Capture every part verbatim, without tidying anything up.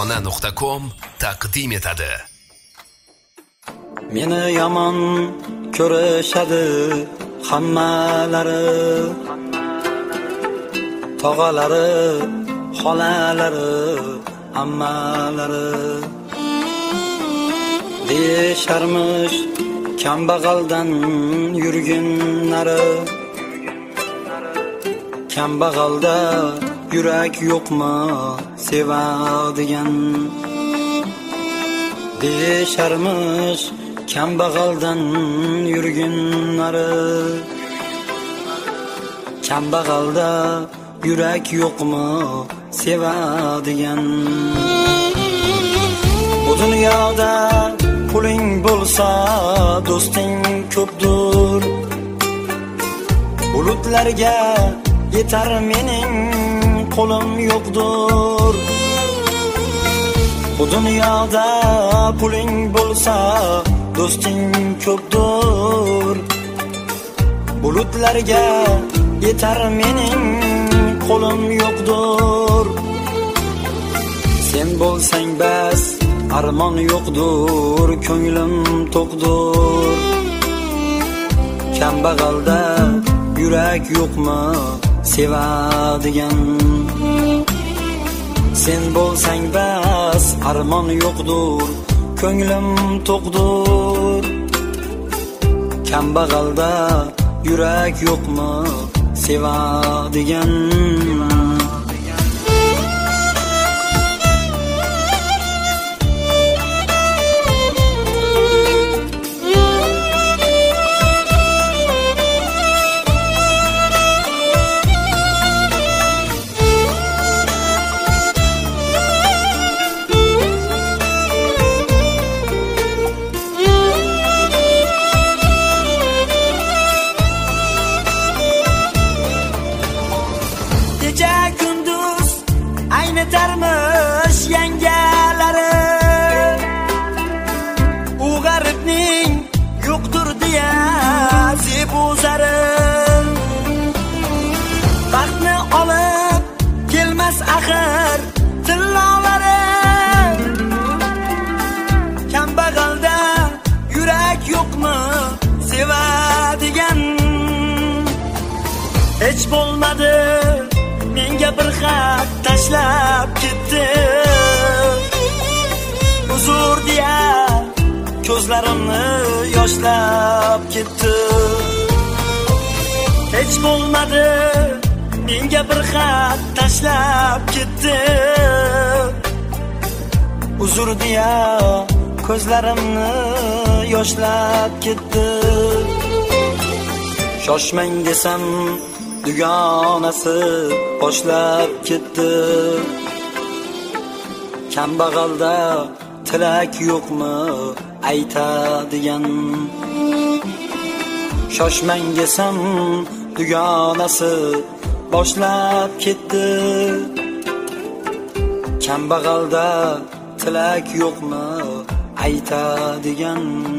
parvona nuqta com taqdim etadi. Meni yomon ko'rishadi hammalari, tog'alari, xolalari, ammalari. Deyisharmish kambag'aldan yurginlari, kambag'alda yurak yo'qmi sevadigan. Deyisharmish kambag'aldan yurginlari, kambag'alda yurak yo'qmi sevadigan. Bu dunyoda puling bo'lsa do'sting ko'pdir, bulutlarga yetar mening qo'lim yo'qdir. Bu dunyoda puling bo'lsa do'sting ko'pdir, bulutlarga yetar mening qo'lim yo'qdir. Sen bo'lsang bas, armon yo'qdir, ko'nglim to'qdir. Kambag'alda yurak yo'qmi sevadigan. Sen bo'lsang bas, armon yo'qdir, ko'nglim to'qdir. Kambag'alda yurak yo'qmi sevadigan. Aynitarmish yangalari, u g'aribning yo'qdir deya zebuzari. Baxtni olib kelmas axir tillolari, kambag'alda yurak yo'qmi sevadigan. Hech bo'lmadi menga bir xat tashlab ketdi, uzr deya ko'zlarimni yoshlab ketdi. Hech bo'lmadi menga bir xat tashlab ketdi, uzr deya ko'zlarimni yoshlab ketdi. Shoshmang desam dugonasi boshlab ketdi. Kambag'alda tilak yo'qmi aytadigan. Shoshmang desam dugonasi boshlab ketdi. Kambag'alda tilak yo'qmi aytadigan.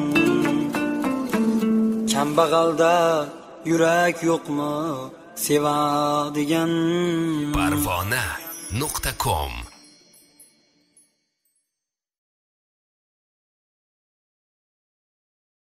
Kambag'alda yurak yo'qmi sevadigan. parvona nuqta com